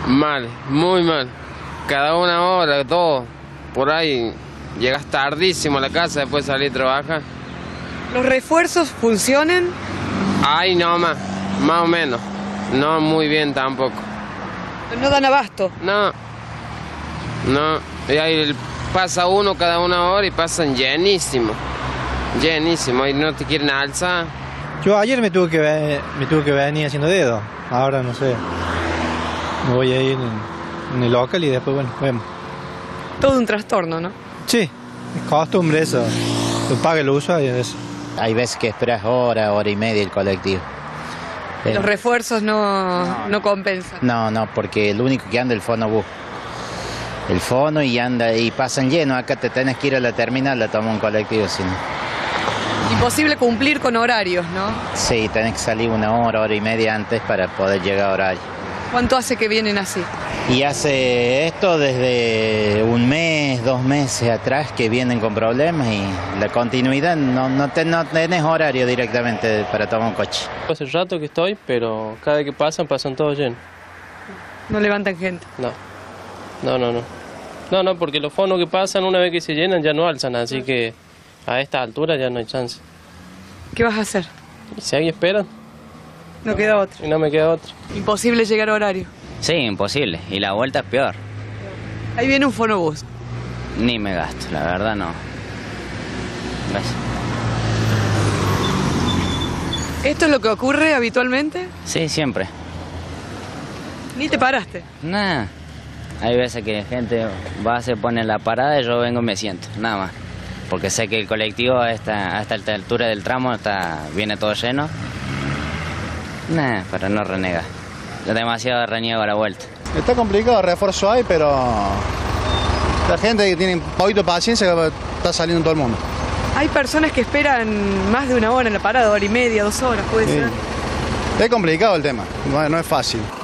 Mal, muy mal. Cada una hora, todo. Por ahí llegas tardísimo a la casa después de salir a trabajar. ¿Los refuerzos funcionan? Ay, no más o menos. No muy bien tampoco. No dan abasto. No. Y ahí pasa uno cada una hora y pasan llenísimo. Llenísimo. Y no te quieren alzar. Yo ayer me tuve que venir haciendo dedo. Ahora no sé. Me voy a ir en el local y después, bueno, vemos. Todo un trastorno, ¿no? Sí, es costumbre eso. Tú pagas el uso y eso. Hay veces que esperas hora y media el colectivo. Los refuerzos no compensan. No, porque el único que anda es el fonobús. El fono y anda y pasan lleno. Acá te tenés que ir a la terminal, la toma un colectivo, si no. Imposible cumplir con horarios, ¿no? Sí, tenés que salir una hora y media antes para poder llegar a horario. ¿Cuánto hace que vienen así? Y hace esto desde un mes, 2 meses atrás que vienen con problemas y la continuidad no tenés horario directamente para tomar un coche. Hace rato que estoy, pero cada vez que pasan todos llenos. No levantan gente. No, porque los fonos que pasan una vez que se llenan ya no alzan, así que a esta altura ya no hay chance. ¿Qué vas a hacer? Y si ahí esperan. No queda otro. Y no me queda otro. Imposible llegar a horario. Sí, imposible. Y la vuelta es peor. Ahí viene un fonobús. Ni me gasto, la verdad no. ¿Ves? ¿Esto es lo que ocurre habitualmente? Sí, siempre. Ni te paraste. Nada. Hay veces que gente va, se pone en la parada y yo vengo y me siento, nada más. Porque sé que el colectivo a esta altura del tramo viene todo lleno. Nada, pero no renega. Demasiado reniego a la vuelta. Está complicado, refuerzo hay, pero la gente que tiene un poquito de paciencia está saliendo todo el mundo. Hay personas que esperan más de una hora en la parada, hora y media, 2 horas, puede ser. Es complicado el tema, no es fácil.